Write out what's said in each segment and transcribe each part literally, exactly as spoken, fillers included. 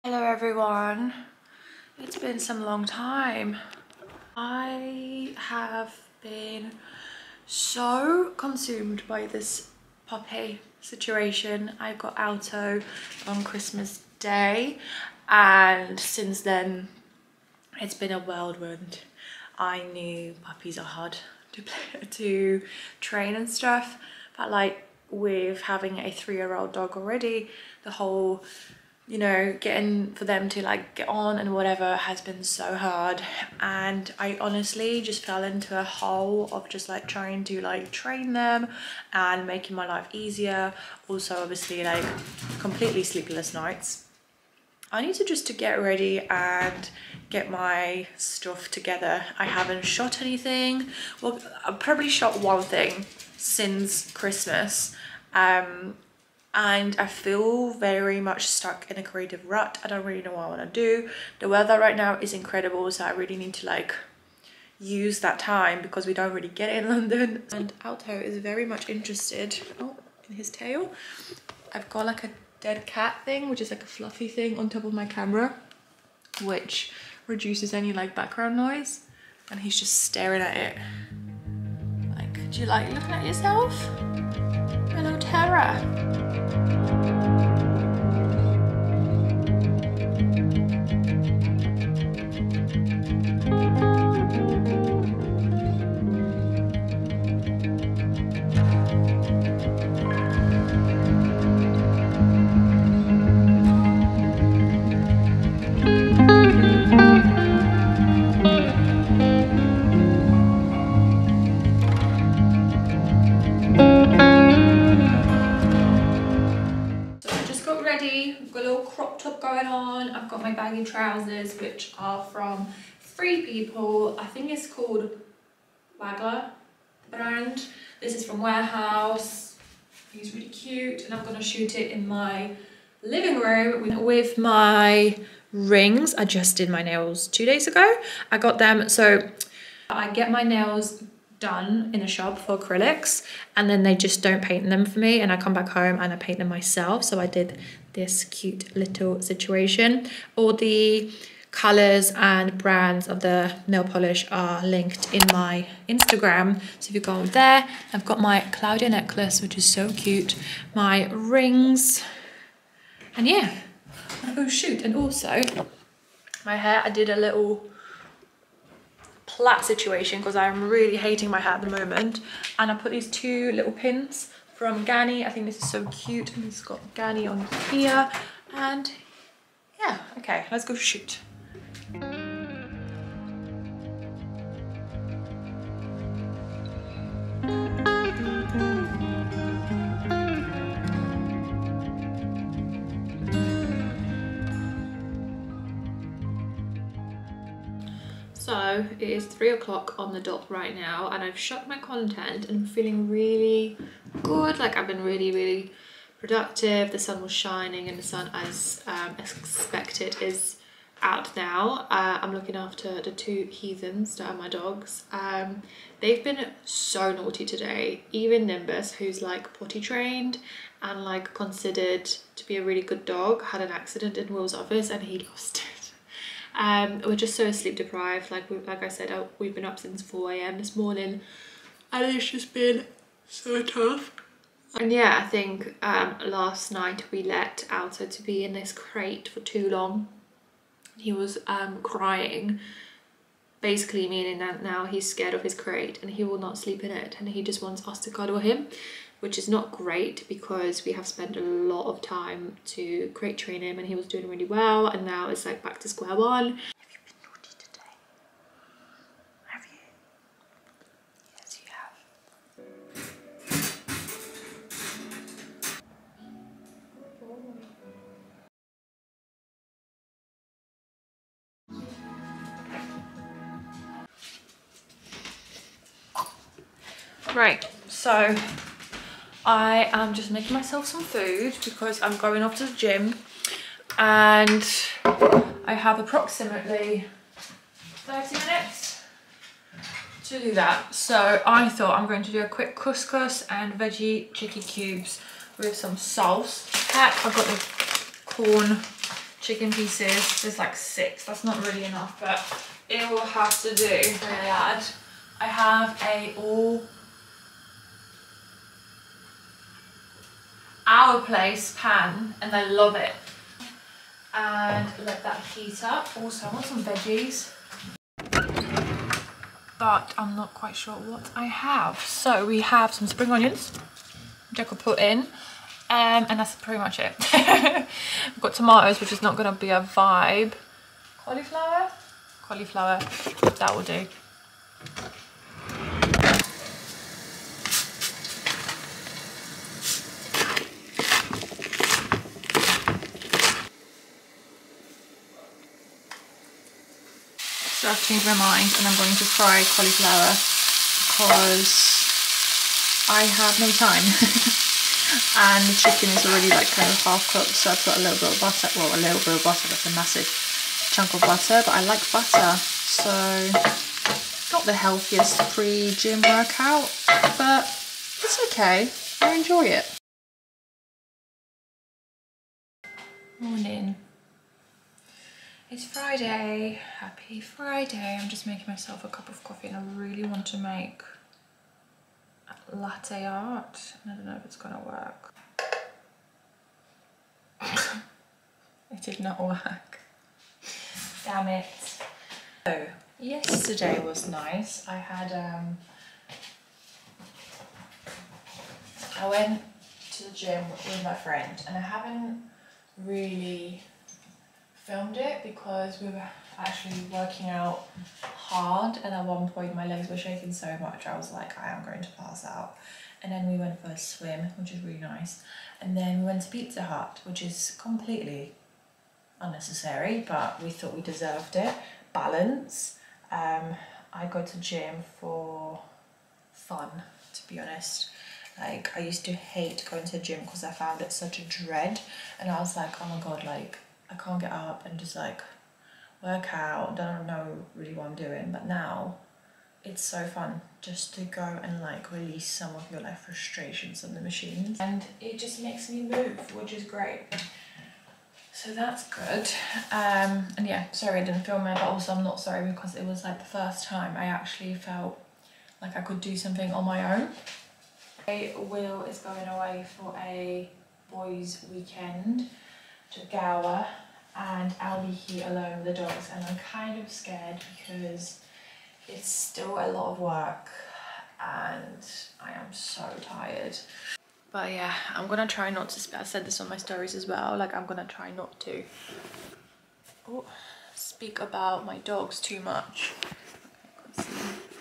Hello everyone, it's been some long time. I have been so consumed by this puppy situation. I got Alto on Christmas Day and since then it's been a whirlwind. I knew puppies are hard to play, to train and stuff, but like with having a three-year-old dog already, the whole you know, getting for them to like get on and whatever has been so hard. And I honestly just fell into a hole of just like trying to like train them and making my life easier. Also, obviously, like completely sleepless nights. I need to just to get ready and get my stuff together. I haven't shot anything. Well, I've probably shot one thing since Christmas. Um, and I feel very much stuck in a creative rut. I don't really know what I want to do. The weather right now is incredible, so I really need to like use that time because we don't really get it in London. And Alto is very much interested, oh, in his tail. I've got like a dead cat thing, which is like a fluffy thing on top of my camera, which reduces any like background noise, and he's just staring at it. Like, do you like looking at yourself? Hello, Tara. I've got my baggy trousers, which are from Free People. I think it's called Wagler brand. This is from Warehouse. He's really cute, and I'm gonna shoot it in my living room with my rings. I just did my nails two days ago. I got them, so I get my nails done in a shop for acrylics, and then they just don't paint them for me, and I come back home and I paint them myself. So I did this cute little situation. All the colors and brands of the nail polish are linked in my Instagram, so if you go on there, I've got my Claudia necklace, which is so cute, my rings, and yeah, I'm gonna go shoot. And also my hair, I did a little plait situation because I'm really hating my hair at the moment, and I put these two little pins from Ganni. I think this is so cute, and it's got Ganni on here, and yeah, okay, let's go shoot. So it is three o'clock on the dot right now, and I've shot my content and I'm feeling really good. Like, I've been really, really productive. The sun was shining, and the sun, as um, expected, is out now. Uh, I'm looking after the two heathens that are my dogs. Um, they've been so naughty today. Even Nimbus, who's like potty trained and like considered to be a really good dog, had an accident in Will's office and he lost it. Um, we're just so sleep deprived. Like we, like I said, I, we've been up since four A M this morning, and it's just been so tough. And yeah, I think um, last night we let Alto to be in this crate for too long. He was um, crying, basically meaning that now he's scared of his crate and he will not sleep in it, and he just wants us to cuddle him, which is not great because we have spent a lot of time to crate train him, and he was doing really well, and now it's like back to square one. Have you been naughty today? Have you? Yes, you have. Right, so I am just making myself some food because I'm going off to the gym, and I have approximately thirty minutes to do that. So I thought I'm going to do a quick couscous and veggie chicky cubes with some sauce. I've got the corn chicken pieces. There's like six. That's not really enough, but it will have to do. I I have a all Our Place pan, and I love it. And let that heat up. Also, I want some veggies, but I'm not quite sure what I have. So we have some spring onions, which I could put in, um, and that's pretty much it. I've got tomatoes, which is not going to be a vibe. Cauliflower? Cauliflower, that will do. So I've changed my mind and I'm going to fry cauliflower because I have no time. And the chicken is already like kind of half cooked, so I've got a little bit of butter. Well, a little bit of butter, that's a massive chunk of butter, but I like butter. So not the healthiest pre-gym workout, but it's okay. I enjoy it. Morning. It's Friday. Happy Friday. I'm just making myself a cup of coffee and I really want to make latte art. I don't know if it's gonna work. It did not work. Damn it. So, yesterday was nice. I had, um, I went to the gym with my friend and I haven't really filmed it because we were actually working out hard, and at one point my legs were shaking so much I was like, I am going to pass out. And then we went for a swim, which is really nice, and then we went to Pizza Hut, which is completely unnecessary, but we thought we deserved it. Balance. um I go to gym for fun, to be honest. Like, I used to hate going to the gym because I found it such a dread, and I was like, oh my god, like I can't get up and just like work out, don't know really what I'm doing. But now it's so fun just to go and like release some of your like frustrations on the machines, and it just makes me move, which is great. So that's good. Um, and yeah, sorry I didn't film it, but also I'm not sorry because it was like the first time I actually felt like I could do something on my own. Will is going away for a boys' weekend to Gower, and I'll be here alone with the dogs, and I'm kind of scared because it's still a lot of work and I am so tired. But yeah, I'm gonna try not to, I said this on my stories as well, like I'm gonna try not to oh, speak about my dogs too much. Okay,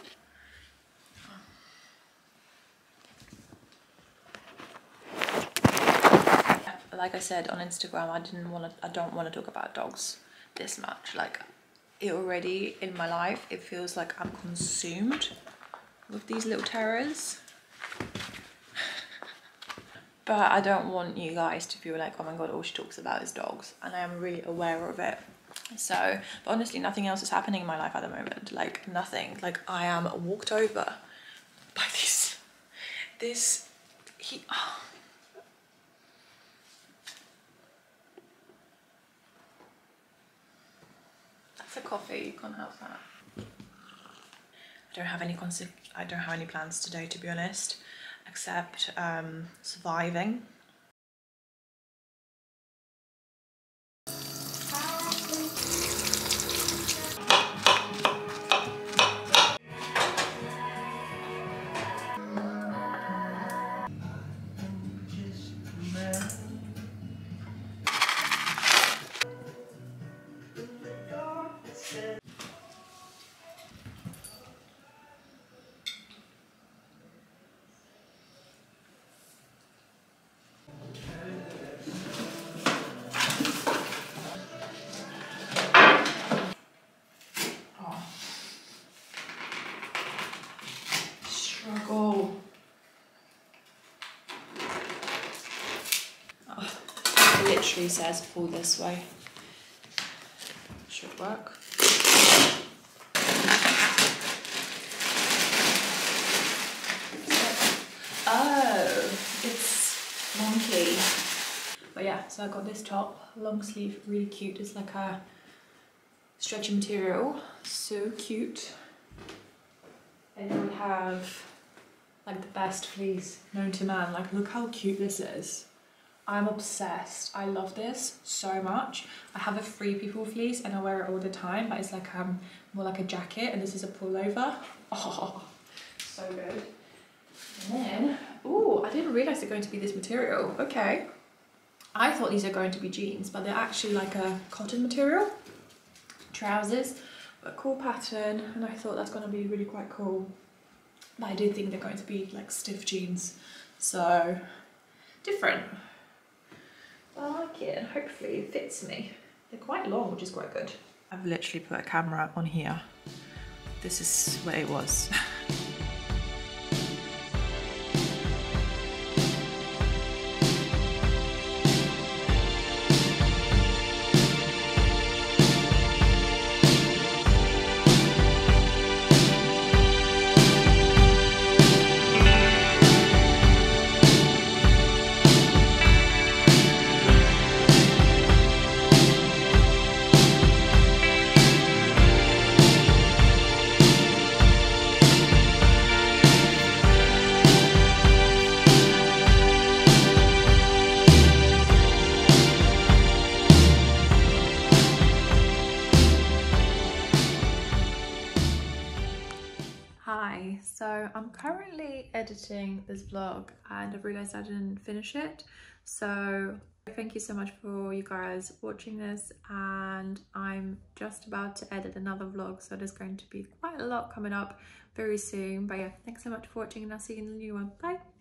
like I said on Instagram, I didn't want to, I don't want to talk about dogs this much. Like, it already in my life, it feels like I'm consumed with these little terrors. But I don't want you guys to feel like, oh my god, all she talks about is dogs, and I am really aware of it. So, but honestly, nothing else is happening in my life at the moment. Like, nothing. Like, I am walked over by this, this, he, oh. That's a coffee, you can't have that. I don't have any concept, I don't have any plans today, to be honest, except um, surviving. Struggle. Oh, it literally says pull this way. Should work. Oh, it's monkey. But yeah, yeah, so I got this top, long sleeve, really cute. It's like a stretchy material, so cute. And then we have like the best fleece known to man. Like, look how cute this is. I'm obsessed. I love this so much. I have a Free People fleece and I wear it all the time, but it's like um more like a jacket, and this is a pullover. Oh, so good. And then, oh, I didn't realize they're going to be this material. Okay. I thought these are going to be jeans, but they're actually like a cotton material. Trousers, but cool pattern, and I thought that's going to be really quite cool. But I did think they're going to be like stiff jeans, so different. I like it, and hopefully it fits me. They're quite long, which is quite good. I've literally put a camera on here. This is where it was. Hi, so I'm currently editing this vlog and I've realized I didn't finish it. So thank you so much for you guys watching this, and I'm just about to edit another vlog, so there's going to be quite a lot coming up very soon. But yeah, thanks so much for watching and I'll see you in the new one. Bye!